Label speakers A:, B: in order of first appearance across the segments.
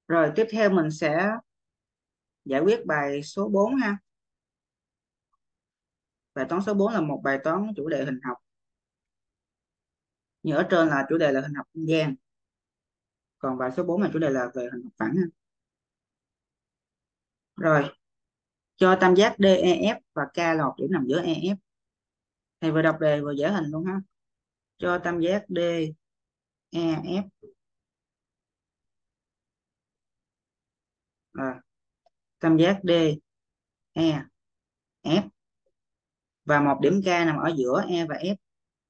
A: Rồi tiếp theo mình sẽ giải quyết bài số 4 ha. Bài toán số 4 là một bài toán chủ đề hình học. Như ở trên là chủ đề là hình học không gian. Còn bài số 4 là chủ đề là về hình học phẳng ha. Rồi, cho tam giác DEF và K là một điểm nằm giữa EF. Thầy vừa đọc đề vừa vẽ hình luôn ha. Cho tam giác DEF à, tam giác DEF và một điểm K nằm ở giữa E và F.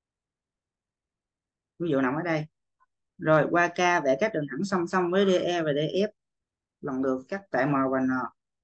A: Ví dụ nằm ở đây. Rồi qua K vẽ các đường thẳng song song với DE và DF lần lượt cắt tại M và N.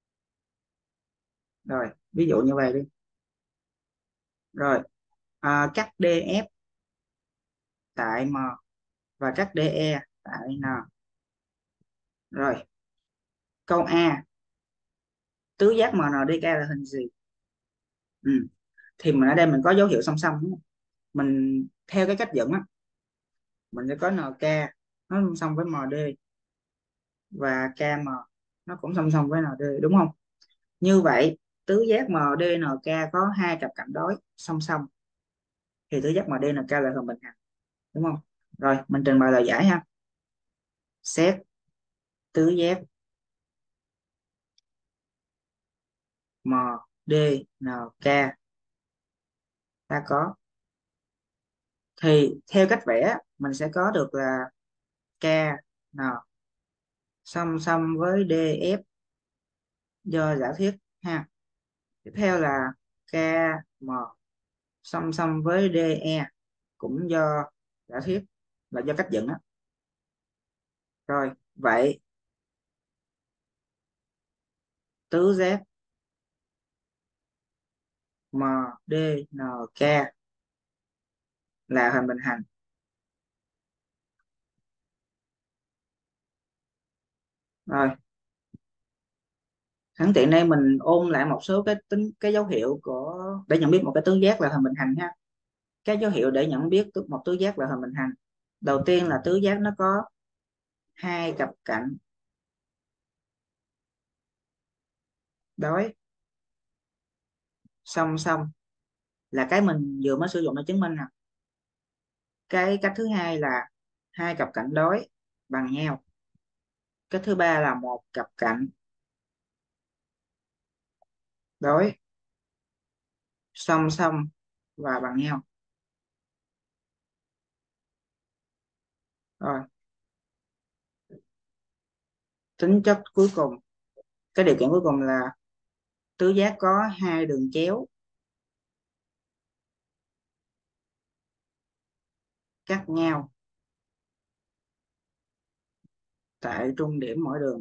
A: Rồi, ví dụ như vậy đi. Rồi, cắt DF tại M và cắt DE tại N. Rồi, câu A, tứ giác MNDK là hình gì? Ừ. Thì mình ở đây mình có dấu hiệu song song đúng không? Mình theo cái cách dẫn á, mình sẽ có NK nó song song với MD và KM nó cũng song song với ND đúng không? Như vậy, tứ giác MDNK có hai cặp cạnh đối song song thì tứ giác MDNK là hình bình hành đúng không? Rồi, mình trình bày lời giải ha. Xét tứ giác MDNK ta có, thì theo cách vẽ mình sẽ có được là KN song song với DF do giả thuyết ha. Tiếp theo là KM song song với DE cũng do giả thuyết, là do cách dẫn á. Rồi vậy tứ giác MDNK là hình bình hành. Rồi sẵn tiện đây mình ôn lại một số cái dấu hiệu của để nhận biết một cái tứ giác là hình bình hành ha. Các dấu hiệu để nhận biết một tứ giác là hình bình hành. Đầu tiên là tứ giác nó có hai cặp cạnh đối song song, là cái mình vừa mới sử dụng để chứng minh nè. Cái cách thứ hai là hai cặp cạnh đối bằng nhau. Cách thứ ba là một cặp cạnh đối song song và bằng nhau. Rồi tính chất cuối cùng, cái điều kiện cuối cùng là tứ giác có hai đường chéo cắt nhau tại trung điểm mỗi đường.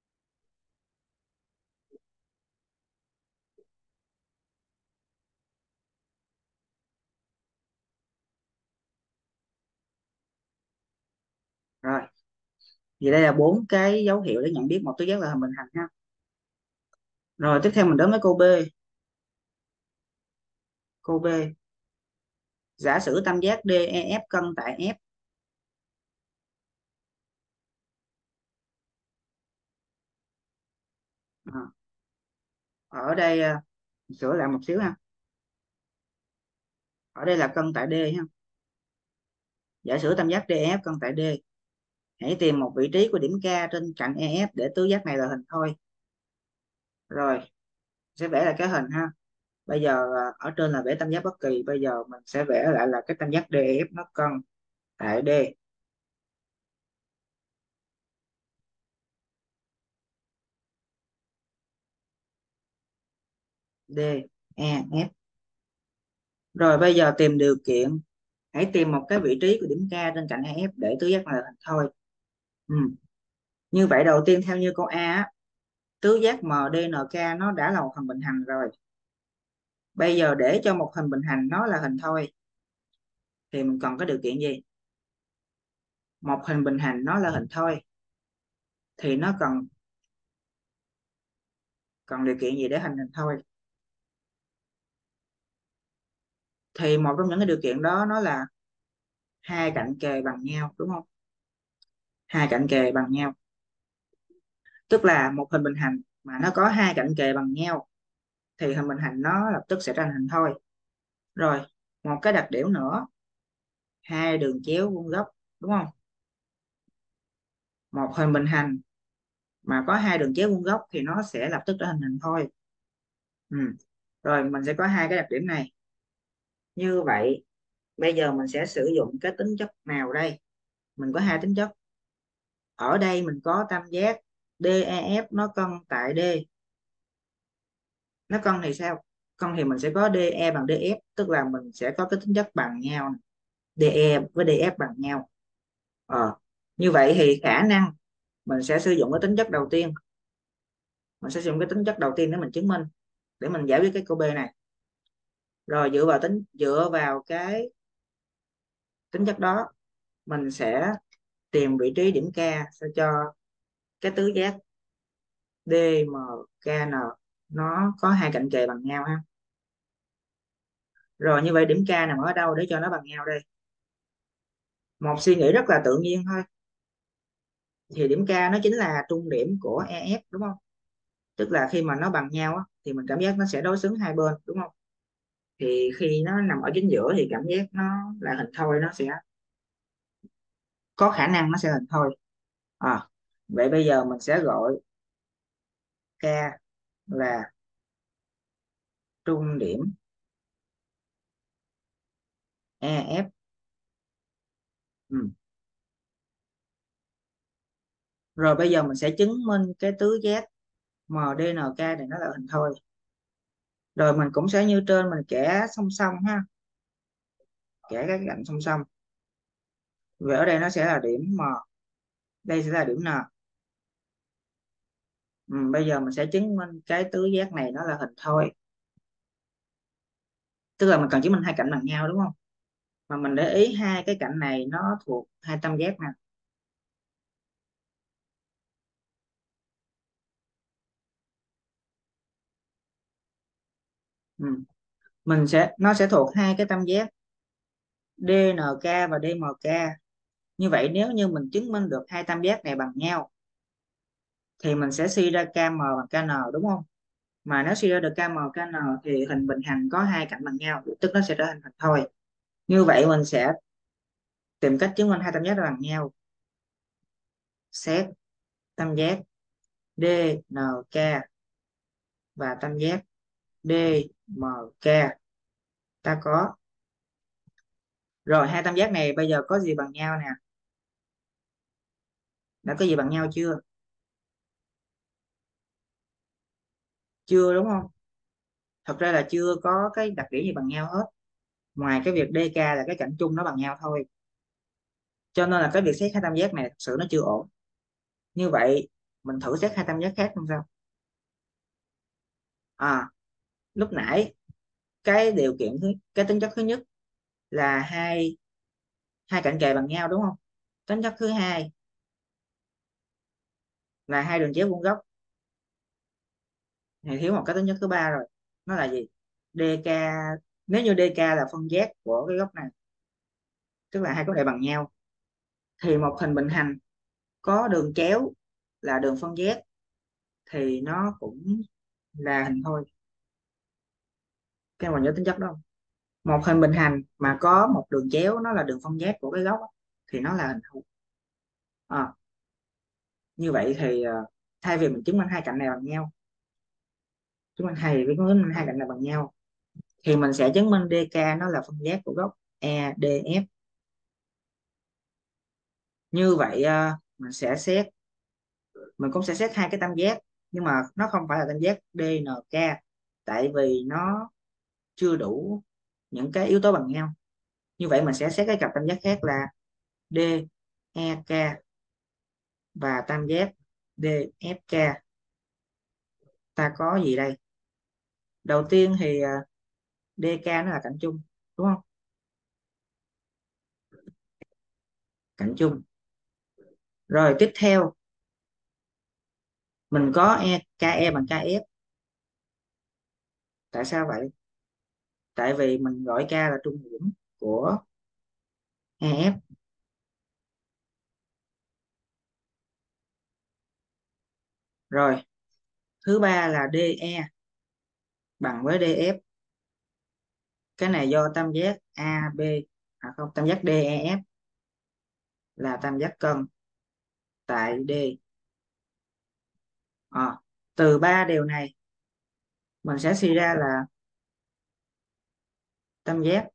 A: Rồi vậy đây là bốn cái dấu hiệu để nhận biết một tứ giác là hình bình hành ha. Rồi tiếp theo mình đến với câu B. Câu B, giả sử tam giác DEF cân tại F. À, ở đây sửa lại một xíu ha. Ở đây là cân tại D ha. Giả sử tam giác DEF cân tại D, hãy tìm một vị trí của điểm K trên cạnh EF để tứ giác này là hình thôi. Rồi sẽ vẽ lại cái hình ha. Bây giờ ở trên là vẽ tam giác bất kỳ, bây giờ mình sẽ vẽ lại là cái tam giác DEF nó cân tại D. DEF. Rồi bây giờ tìm điều kiện, hãy tìm một cái vị trí của điểm K trên cạnh EF để tứ giác này là hình thôi. Ừ. Như vậy đầu tiên theo như câu A á, tứ giác MDNK nó đã là một hình bình hành rồi. Bây giờ để cho một hình bình hành nó là hình thôi thì mình cần cái điều kiện gì? Một hình bình hành nó là hình thôi thì nó cần cần điều kiện gì để hình hình thôi? Thì một trong những cái điều kiện đó nó là hai cạnh kề bằng nhau đúng không? Hai cạnh kề bằng nhau. Tức là một hình bình hành mà nó có hai cạnh kề bằng nhau thì hình bình hành nó lập tức sẽ thành hình thôi. Rồi, một cái đặc điểm nữa, hai đường chéo vuông góc, đúng không? Một hình bình hành mà có hai đường chéo vuông góc thì nó sẽ lập tức trở thành hình thôi. Ừ. Rồi mình sẽ có hai cái đặc điểm này. Như vậy bây giờ mình sẽ sử dụng cái tính chất nào đây? Mình có hai tính chất. Ở đây mình có tam giác DEF nó cân tại D. Nó cân thì sao? Cân thì mình sẽ có DE bằng DF, tức là mình sẽ có cái tính chất bằng nhau. DE với DF bằng nhau. Như vậy thì khả năng mình sẽ sử dụng cái tính chất đầu tiên. Mình sẽ sử dụng cái tính chất đầu tiên để mình chứng minh, để mình giải quyết cái câu B này. Rồi dựa vào cái tính chất đó, mình sẽ tìm vị trí điểm K sao cho cái tứ giác DMKN nó có hai cạnh kề bằng nhau ha. Rồi như vậy điểm K nằm ở đâu để cho nó bằng nhau đây? Một suy nghĩ rất là tự nhiên thôi. Thì điểm K nó chính là trung điểm của EF, đúng không? Tức là khi mà nó bằng nhau á, thì mình cảm giác nó sẽ đối xứng hai bên, đúng không? Thì khi nó nằm ở chính giữa thì cảm giác nó là hình thôi, nó sẽ có khả năng nó sẽ hình thôi. Vậy bây giờ mình sẽ gọi K là trung điểm EF. Ừ. Rồi bây giờ mình sẽ chứng minh cái tứ giác MDNK này nó là hình thôi. Rồi mình cũng sẽ như trên, mình kẻ song song ha, kẻ các cạnh song song. Vậy ở đây nó sẽ là điểm M, đây sẽ là điểm N. Bây giờ mình sẽ chứng minh cái tứ giác này nó là hình thôi. Tức là mình cần chứng minh hai cạnh bằng nhau, đúng không? Mà mình để ý hai cái cạnh này nó thuộc hai tam giác nè. Ừ. Nó sẽ thuộc hai cái tam giác DNK và DMK. Như vậy nếu như mình chứng minh được hai tam giác này bằng nhau thì mình sẽ suy ra KM bằng KN, đúng không? Mà nếu suy ra được KM KN thì hình bình hành có hai cạnh bằng nhau, tức nó sẽ trở thành hình thôi. Như vậy mình sẽ tìm cách chứng minh hai tam giác bằng nhau. Xét tam giác DNK và tam giác DMK ta có. Rồi hai tam giác này bây giờ có gì bằng nhau nè? Đã có gì bằng nhau chưa? Chưa, đúng không? Thật ra là chưa có cái đặc điểm gì bằng nhau hết, ngoài cái việc DK là cái cạnh chung nó bằng nhau thôi. Cho nên là cái việc xét hai tam giác này thật sự nó chưa ổn. Như vậy mình thử xét hai tam giác khác không sao? à Lúc nãy cái điều kiện cái tính chất thứ nhất là hai hai cạnh kề bằng nhau, đúng không? Tính chất thứ hai là hai đường chéo vuông góc, thì thiếu một cái tính chất thứ ba rồi. Nó là gì? DK. Nếu như DK là phân giác của cái góc này, tức là hai góc này bằng nhau, thì một hình bình hành có đường chéo là đường phân giác thì nó cũng là hình thôi. Các bạn nhớ tính chất đó không? Một hình bình hành mà có một đường chéo nó là đường phân giác của cái góc á, thì nó là hình thôi. à, Như vậy thì thay vì mình chứng minh hai cạnh này bằng nhau, chứng minh hai cạnh này bằng nhau, thì mình sẽ chứng minh DK nó là phân giác của góc EDF. Như vậy mình cũng sẽ xét hai cái tam giác, nhưng mà nó không phải là tam giác DNK, tại vì nó chưa đủ những cái yếu tố bằng nhau. Như vậy mình sẽ xét cái cặp tam giác khác là DEK và tam giác DFK. Ta có gì đây? Đầu tiên thì DK nó là cạnh chung, đúng không? Cạnh chung. Rồi tiếp theo mình có KE bằng KF. Tại sao vậy? Tại vì mình gọi K là trung điểm của EF. Rồi, thứ ba là DE bằng với DF. Cái này do tam giác AB, không, tam giác DEF là tam giác cân tại D. Từ ba điều này mình sẽ suy ra là tam giác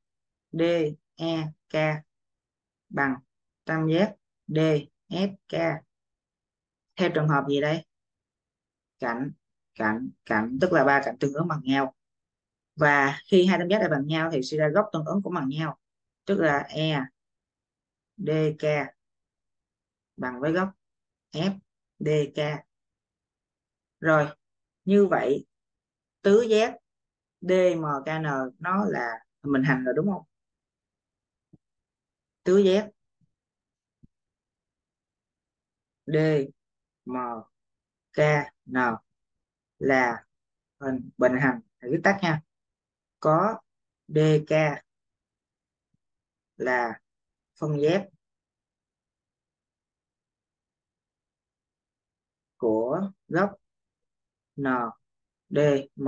A: DEK bằng tam giác DFK theo trường hợp gì đây? Cạnh, cạnh tức là ba cạnh tương ứng bằng nhau, và khi hai tam giác này bằng nhau thì suy ra góc tương ứng cũng bằng nhau, tức là EDK bằng với góc FDK. Rồi, như vậy tứ giác DMKN nó là mình hành rồi đúng không? Tứ giác DMKN là hình bình hành, viết tắt nha, có DK là phân giác của góc NDM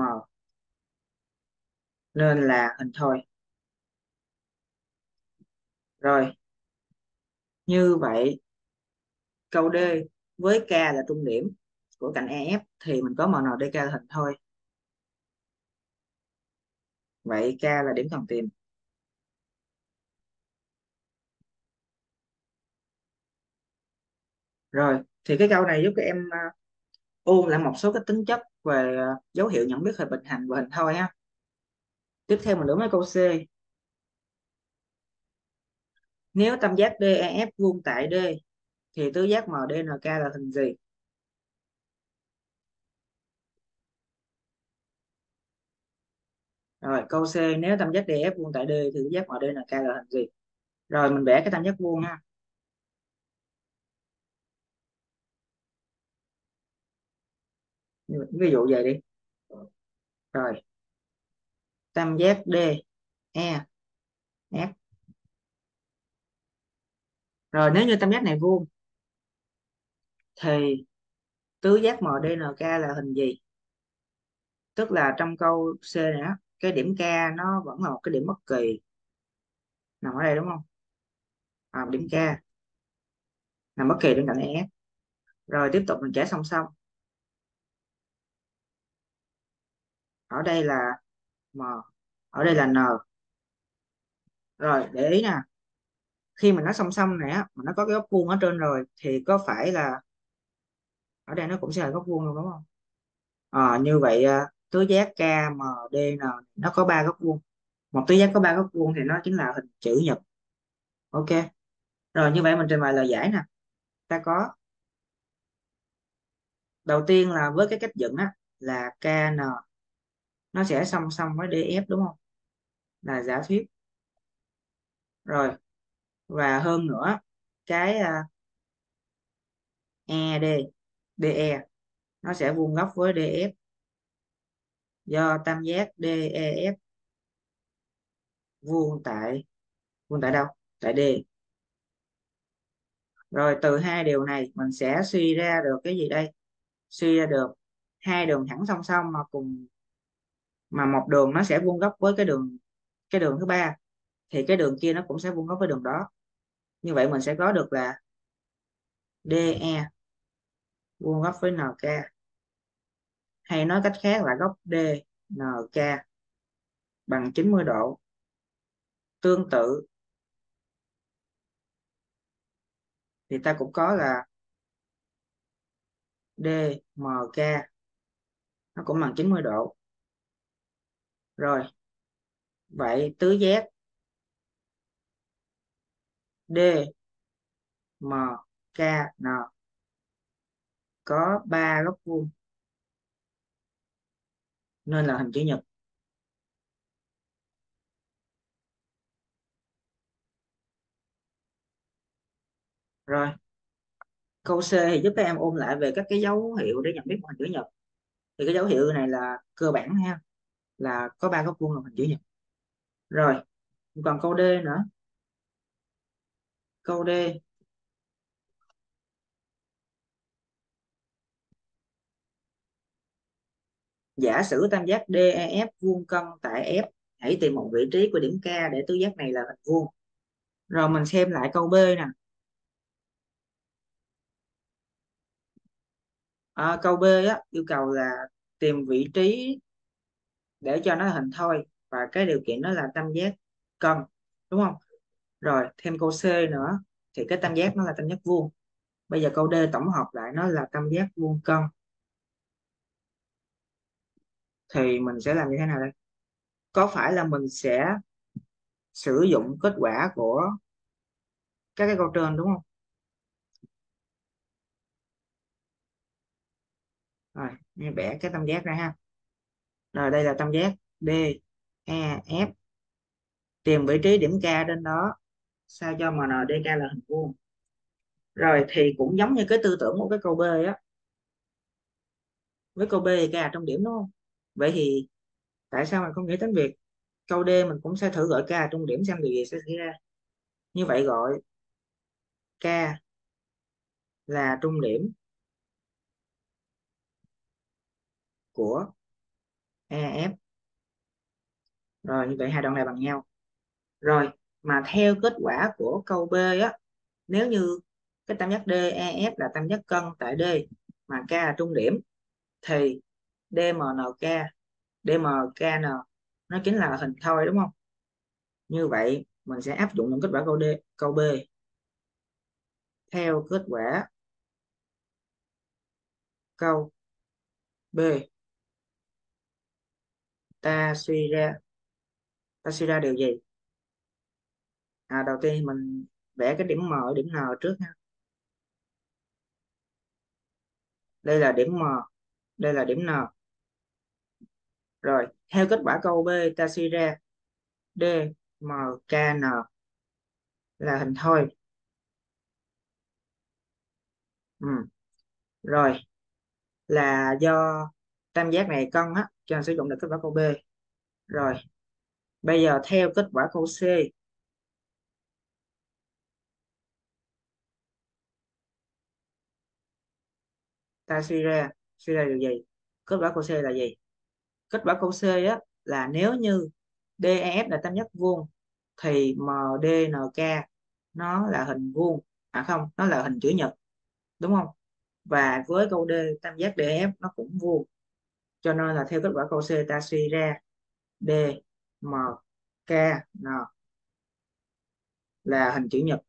A: nên là hình thoi. Rồi, như vậy câu D với K là trung điểm của cạnh EF thì mình có MNDK là hình thoi. Vậy K là điểm cần tìm. Rồi, thì cái câu này giúp các em ôn lại một số cái tính chất về dấu hiệu nhận biết hình bình hành và hình thoi ha. Tiếp theo mình đổi mấy câu C. Nếu tam giác DEF vuông tại D thì tứ giác MDNK là hình gì? Rồi, câu C, nếu tam giác DF vuông tại D thì tứ giác MDNK là hình gì? Rồi, mình vẽ cái tam giác vuông ha. Ví dụ vậy đi. Rồi, tam giác DE F. Rồi, nếu như tam giác này vuông thì tứ giác MDNK là hình gì? Tức là trong câu C này á, cái điểm K nó vẫn là một cái điểm bất kỳ nằm ở đây đúng không? Điểm K nằm bất kỳ bên cạnh EF. Rồi tiếp tục mình vẽ song song. Ở đây là M, ở đây là N. Rồi để ý nè, khi mà nó song song này á, mà nó có cái góc vuông ở trên rồi thì có phải là ở đây nó cũng sẽ là góc vuông luôn đúng không? Như vậy tứ giác KMDN nó có ba góc vuông. Một tứ giác có ba góc vuông thì nó chính là hình chữ nhật. Ok. Rồi như vậy mình trình bày lời giải nè. Ta có đầu tiên là với cái cách dựng á là KN nó sẽ song song với DF đúng không? Là giả thuyết. Rồi, và hơn nữa cái ED DE nó sẽ vuông góc với DF do tam giác DEF vuông tại đâu? Tại D. Rồi từ hai điều này mình sẽ suy ra được cái gì đây? Suy ra được hai đường thẳng song song mà cùng, mà một đường nó sẽ vuông góc với cái đường thứ ba thì cái đường kia nó cũng sẽ vuông góc với đường đó. Như vậy mình sẽ có được là DE vuông góc với NK, hay nói cách khác là góc DNK bằng 90 độ. Tương tự thì ta cũng có là DMK nó cũng bằng 90 độ. Rồi, vậy tứ giác DMKN có ba góc vuông nên là hình chữ nhật. Rồi, câu C thì giúp các em ôn lại về các cái dấu hiệu để nhận biết một hình chữ nhật. Thì cái dấu hiệu này là cơ bản ha, là có ba góc vuông là hình chữ nhật. Rồi, còn câu D nữa. Câu D Giả sử tam giác DEF vuông cân tại F, hãy tìm một vị trí của điểm K để tứ giác này là hình vuông. Rồi mình xem lại câu B nè. Câu B á, yêu cầu là tìm vị trí để cho nó hình thoi, và cái điều kiện đó là tam giác cân, đúng không? Rồi thêm câu C nữa, thì cái tam giác nó là tam giác vuông. Bây giờ câu D tổng hợp lại nó là tam giác vuông cân, thì mình sẽ làm như thế nào đây? Có phải là mình sẽ sử dụng kết quả của các cái câu trên đúng không? Rồi mình vẽ cái tam giác ra ha. Rồi đây là tam giác DEF, tìm vị trí điểm K trên đó sao cho MNDK là hình vuông. Rồi thì cũng giống như cái tư tưởng của cái câu B á, với câu B thì K là trong điểm đúng không? Vậy thì tại sao mình không nghĩ đến việc câu D mình cũng sẽ thử gọi K là trong điểm xem điều gì sẽ xảy ra. Như vậy gọi K là trung điểm của EF. Rồi như vậy hai đoạn này bằng nhau. Rồi mà theo kết quả của câu B á, nếu như cái tam giác DEF là tam giác cân tại D mà K là trung điểm, thì DMNK DMKN nó chính là hình thoi đúng không? Như vậy mình sẽ áp dụng những kết quả câu B. Theo kết quả câu B, ta suy ra ta suy ra điều gì? Đầu tiên mình vẽ cái điểm M ở điểm N trước ha. Đây là điểm M, đây là điểm N. Rồi theo kết quả câu B, ta suy ra DMKN là hình thoi. Ừ. Rồi là do tam giác này cân á, cho nên sử dụng được kết quả câu B. Rồi bây giờ theo kết quả câu C, ta suy ra điều gì? Kết quả câu C là gì? Kết quả câu C á là nếu như DEF là tam giác vuông thì MDNK nó là hình vuông, không, nó là hình chữ nhật, đúng không? Và với câu D tam giác DEF nó cũng vuông, cho nên là theo kết quả câu C ta suy ra DMKN là hình chữ nhật.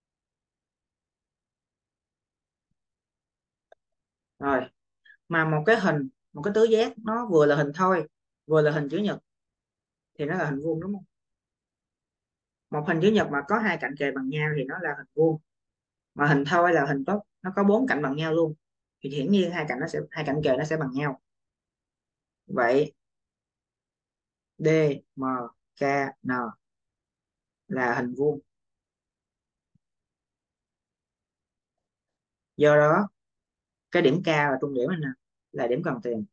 A: Rồi mà một cái tứ giác nó vừa là hình thoi vừa là hình chữ nhật thì nó là hình vuông đúng không? Một hình chữ nhật mà có hai cạnh kề bằng nhau thì nó là hình vuông, mà hình thoi là hình tốt nó có bốn cạnh bằng nhau luôn, thì hiển nhiên hai cạnh kề nó sẽ bằng nhau. Vậy DMKN là hình vuông, do đó cái điểm K là trung điểm này nè, là điểm cần tìm.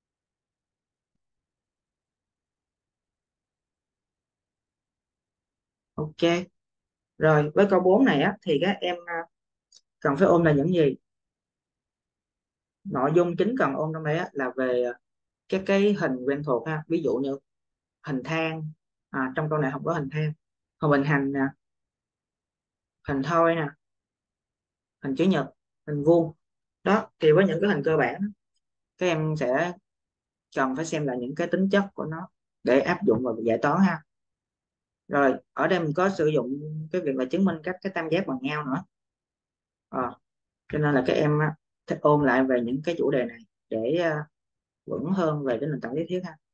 A: Ok. Rồi với câu 4 này á thì các em cần phải ôn là những gì? Nội dung chính cần ôn trong đây á, là về các cái hình quen thuộc ha, ví dụ như hình thang. Trong câu này không có hình thang, hình bình hành nè, hình thoi nè, hình chữ nhật, hình vuông. Đó thì với những cái hình cơ bản đó, các em sẽ cần phải xem là những cái tính chất của nó để áp dụng vào giải toán ha. Rồi ở đây mình có sử dụng cái việc là chứng minh các cái tam giác bằng nhau nữa. Ờ, cho nên là các em thích ôn lại về những cái chủ đề này để vững hơn về cái nền tảng lý thuyết ha.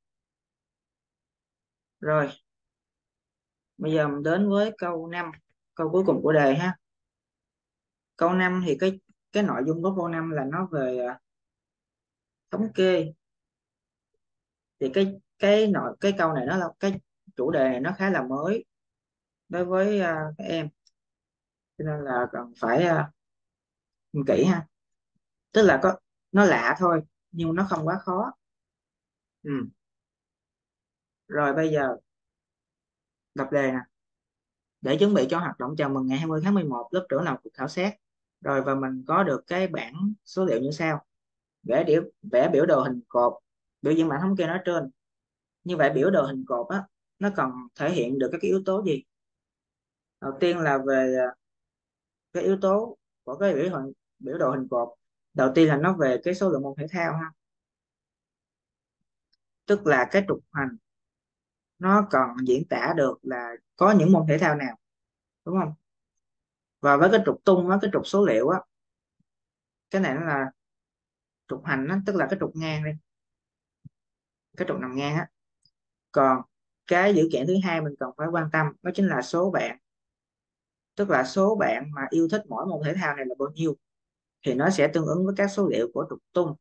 A: Rồi bây giờ mình đến với câu 5, câu cuối cùng của đề ha. Câu 5 thì cái nội dung của câu 5 là nó về thống kê. Thì cái câu này nó là cái chủ đề này nó khá là mới đối với các em, cho nên là cần phải nhìn kỹ ha. Tức là nó lạ thôi nhưng nó không quá khó. Ừ. Rồi bây giờ đọc đề nè. Để chuẩn bị cho hoạt động chào mừng ngày 20 tháng 11, lớp trưởng làm cuộc khảo sát. Rồi và mình có được cái bảng số liệu như sau. Vẽ biểu đồ hình cột biểu diễn bảng thống kê nói trên. Như vậy biểu đồ hình cột á, nó cần thể hiện được các cái yếu tố gì? Đầu tiên là về cái yếu tố của cái biểu đồ hình cột. Đầu tiên là nó về cái số lượng môn thể thao ha, tức là cái trục hành nó cần diễn tả được là có những môn thể thao nào, đúng không? Và với cái trục tung á, cái trục số liệu á, cái này nó là trục hành á, tức là cái trục ngang đi, cái trục nằm ngang á. Còn cái dữ kiện thứ hai mình cần phải quan tâm đó chính là số bạn, tức là số bạn mà yêu thích mỗi môn thể thao này là bao nhiêu, thì nó sẽ tương ứng với các số liệu của trục tung,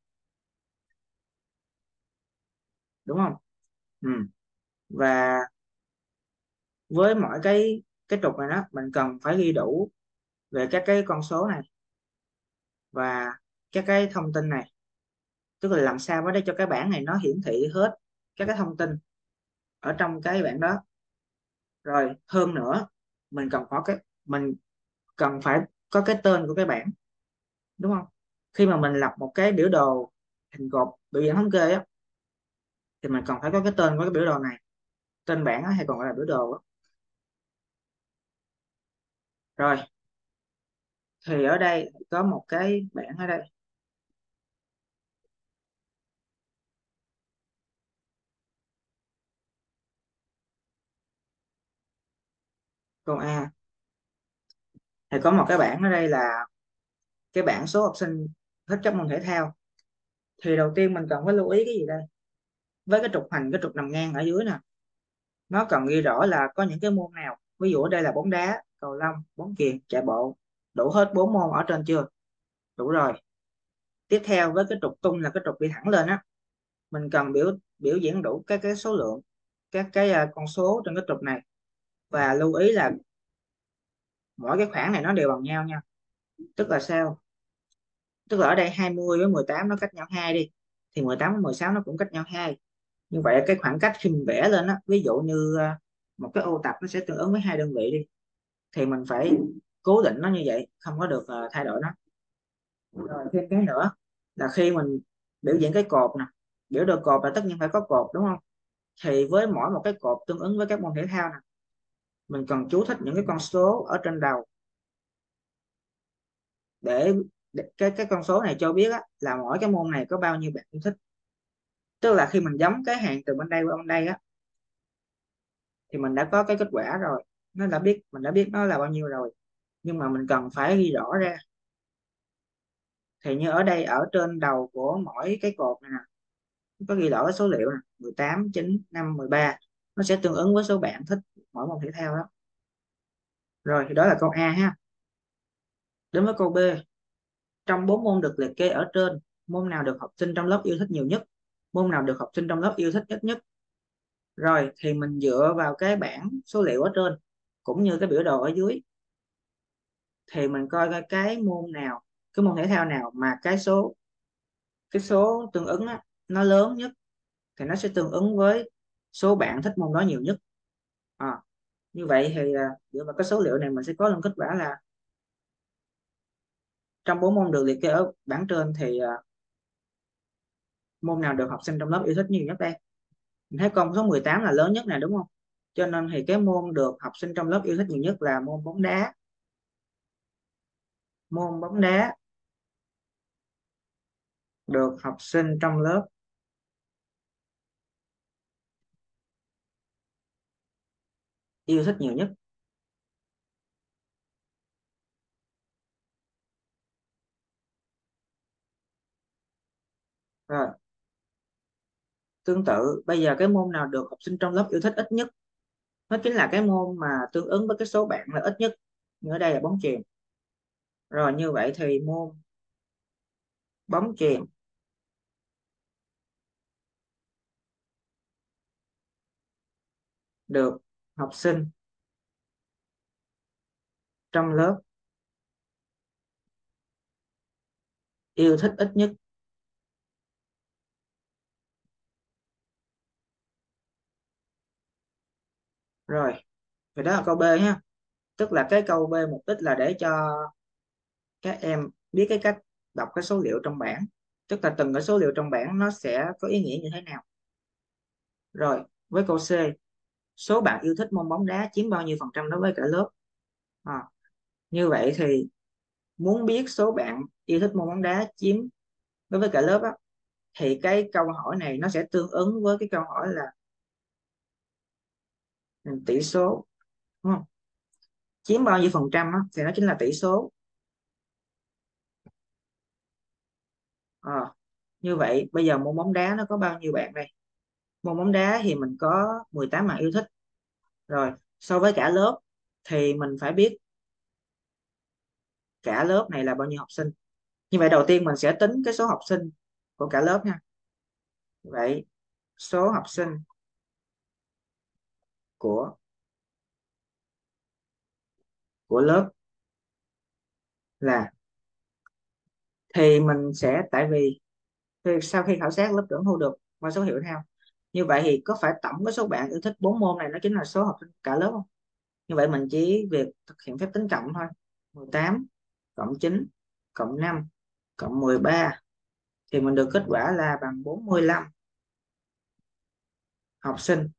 A: đúng không? Ừ. Và với mỗi cái trục này đó mình cần phải ghi đủ về các cái con số này và các cái thông tin này, tức là làm sao để cho cái bảng này nó hiển thị hết các cái thông tin ở trong cái bảng đó. Rồi hơn nữa, mình cần phải có cái tên của cái bảng, đúng không? Khi mà mình lập một cái biểu đồ hình cột biểu diễn thống kê á, thì mình cần phải có cái tên của cái biểu đồ này, tên bảng á, hay còn gọi là biểu đồ á. Rồi thì ở đây có một cái bảng ở đây, câu A, thì có một cái bảng ở đây là cái bảng số học sinh thích các môn thể thao. Thì đầu tiên mình cần phải lưu ý cái gì đây? Với cái trục hành, cái trục nằm ngang ở dưới nè, nó cần ghi rõ là có những cái môn nào. Ví dụ ở đây là bóng đá, cầu lông, bóng chuyền, chạy bộ. Đủ hết 4 môn ở trên chưa? Đủ rồi. Tiếp theo với cái trục tung là cái trục đi thẳng lên á, mình cần biểu biểu diễn đủ các cái số lượng, các cái con số trên cái trục này. Và lưu ý là mỗi cái khoảng này nó đều bằng nhau nha. Tức là sao? Tức là ở đây 20 với 18 nó cách nhau 2 đi, thì 18 với 16 nó cũng cách nhau 2. Như vậy cái khoảng cách khi mình vẽ lên á, ví dụ như một cái ô tập nó sẽ tương ứng với 2 đơn vị đi, thì mình phải cố định nó như vậy, không có được thay đổi nó. Rồi thêm cái nữa là khi mình biểu diễn cái cột nè, biểu đồ cột là tất nhiên phải có cột, đúng không? Thì với mỗi một cái cột tương ứng với các môn thể thao nè, mình cần chú thích những cái con số ở trên đầu, để cái con số này cho biết á, là mỗi cái môn này có bao nhiêu bạn yêu thích. Tức là khi mình giống cái hàng từ bên đây qua bên đây á, thì mình đã có cái kết quả rồi, mình đã biết nó là bao nhiêu rồi, nhưng mà mình cần phải ghi rõ ra. Thì như ở đây, ở trên đầu của mỗi cái cột này nè, có ghi rõ cái số liệu nè, 18, 9, 5, 13, nó sẽ tương ứng với số bạn thích mỗi môn thể thao đó. Rồi thì đó là câu A ha. Đến với câu B. Trong 4 môn được liệt kê ở trên, môn nào được học sinh trong lớp yêu thích nhiều nhất? Môn nào được học sinh trong lớp yêu thích ít nhất? Rồi thì mình dựa vào cái bảng số liệu ở trên cũng như cái biểu đồ ở dưới, thì mình coi coi cái môn nào, cái môn thể thao nào mà cái số tương ứng á, nó lớn nhất, thì nó sẽ tương ứng với số bạn thích môn đó nhiều nhất. Như vậy thì dựa vào cái số liệu này mình sẽ có luôn kết quả là trong 4 môn được liệt kê ở bảng trên thì môn nào được học sinh trong lớp yêu thích nhiều nhất đây? Mình thấy con số 18 là lớn nhất nè, đúng không? Cho nên thì cái môn được học sinh trong lớp yêu thích nhiều nhất là môn bóng đá. Môn bóng đá được học sinh trong lớp yêu thích nhiều nhất. Rồi tương tự, bây giờ cái môn nào được học sinh trong lớp yêu thích ít nhất, nó chính là cái môn mà tương ứng với cái số bạn là ít nhất, như ở đây là bóng chuyền. Rồi như vậy thì môn bóng chuyền được học sinh trong lớp yêu thích ít nhất. Rồi thì đó là câu B ha. Tức là cái câu B mục đích là để cho các em biết cái cách đọc cái số liệu trong bảng. tức là từng cái số liệu trong bảng nó sẽ có ý nghĩa như thế nào. Rồi, với câu C, số bạn yêu thích môn bóng đá chiếm bao nhiêu phần trăm đối với cả lớp? À, như vậy thì muốn biết số bạn yêu thích môn bóng đá chiếm đối với cả lớp á, thì cái câu hỏi này nó sẽ tương ứng với cái câu hỏi là tỷ số, đúng không? Chiếm bao nhiêu phần trăm á, thì nó chính là tỷ số. Ờ, như vậy bây giờ môn bóng đá nó có bao nhiêu bạn đây? Môn bóng đá thì mình có 18 bạn yêu thích. Rồi, so với cả lớp thì mình phải biết cả lớp này là bao nhiêu học sinh. Như vậy đầu tiên mình sẽ tính cái số học sinh của cả lớp nha. Vậy số học sinh của lớp là, thì mình sẽ, tại vì sau khi khảo sát lớp trưởng thu được qua số hiệu theo, như vậy thì có phải tổng cái số bạn yêu thích 4 môn này nó chính là số học sinh cả lớp không? Như vậy mình chỉ việc thực hiện phép tính cộng thôi. 18 cộng 9 cộng 5 cộng 13 thì mình được kết quả là bằng 45 học sinh.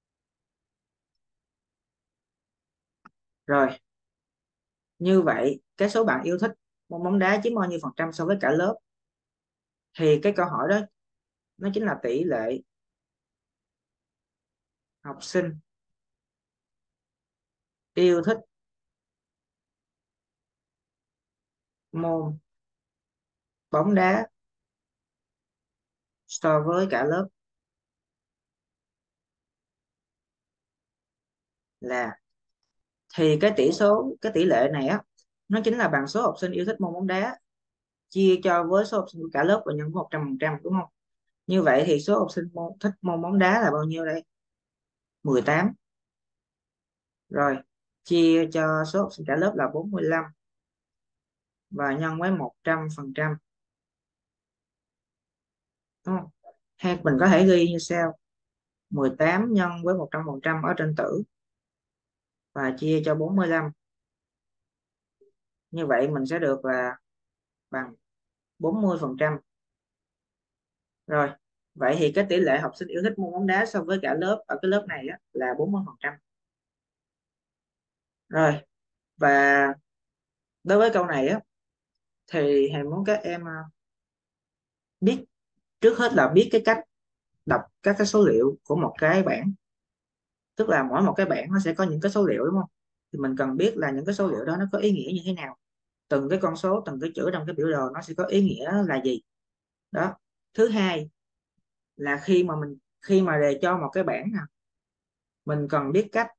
A: Rồi, như vậy cái số bạn yêu thích môn bóng đá chiếm bao nhiêu phần trăm so với cả lớp, thì cái câu hỏi đó nó chính là tỷ lệ học sinh yêu thích môn bóng đá so với cả lớp là, thì cái tỷ lệ này á, nó chính là bằng số học sinh yêu thích môn bóng đá chia cho với số học sinh của cả lớp và nhân với 100%, đúng không? Như vậy thì số học sinh thích môn bóng đá là bao nhiêu đây? 18. Rồi, chia cho số học sinh cả lớp là 45 và nhân với 100%, đúng không? Hay mình có thể ghi như sau: 18 nhân với 100% ở trên tử và chia cho 45. Như vậy mình sẽ được là bằng 40%. Rồi, vậy thì cái tỷ lệ học sinh yêu thích môn bóng đá so với cả lớp ở cái lớp này á, là 40%. Rồi, và đối với câu này á, thì thầy muốn các em biết, trước hết là biết cái cách đọc các cái số liệu của một cái bảng. Tức là mỗi một cái bảng nó sẽ có những cái số liệu, đúng không? Thì mình cần biết là những cái số liệu đó nó có ý nghĩa như thế nào. Từng cái con số, từng cái chữ trong cái biểu đồ nó sẽ có ý nghĩa là gì. Đó. Thứ hai là khi mà đề cho một cái bảng nè, mình cần biết cách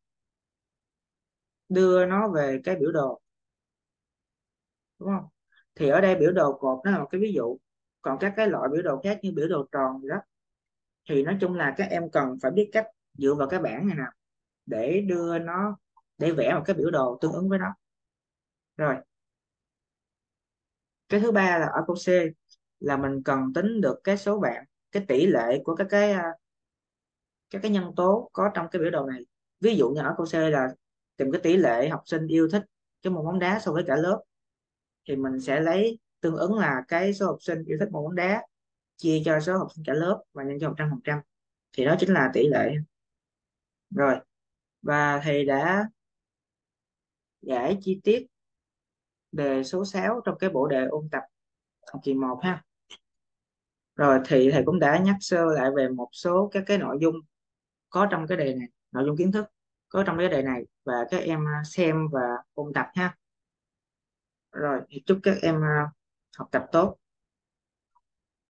A: đưa nó về cái biểu đồ, đúng không? Thì ở đây biểu đồ cột nó là một cái ví dụ, còn các cái loại biểu đồ khác như biểu đồ tròn gì đó, thì nói chung là các em cần phải biết cách dựa vào cái bảng này nè để đưa nó, để vẽ một cái biểu đồ tương ứng với nó. Rồi, cái thứ ba là ở câu C, là mình cần tính được cái số bạn, cái tỷ lệ của các cái nhân tố có trong cái biểu đồ này. Ví dụ như ở câu C là tìm cái tỷ lệ học sinh yêu thích cái môn bóng đá so với cả lớp, thì mình sẽ lấy tương ứng là cái số học sinh yêu thích môn bóng đá chia cho số học sinh cả lớp và nhân cho 100%, thì đó chính là tỷ lệ. Rồi, và thầy đã giải chi tiết đề số 6 trong cái bộ đề ôn tập học kỳ 1 ha. Rồi thì thầy cũng đã nhắc sơ lại về một số các cái nội dung có trong cái đề này, nội dung kiến thức có trong cái đề này, và các em xem và ôn tập ha. Rồi thì chúc các em học tập tốt.